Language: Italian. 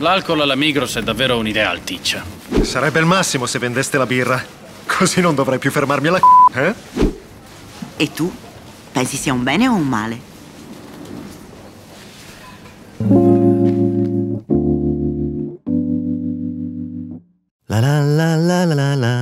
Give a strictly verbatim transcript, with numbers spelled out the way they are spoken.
L'alcol alla Migros è davvero un'idea alticcia. Sarebbe il massimo se vendeste la birra. Così non dovrei più fermarmi alla c***a, eh? E tu? Pensi sia un bene o un male? La la la la la la.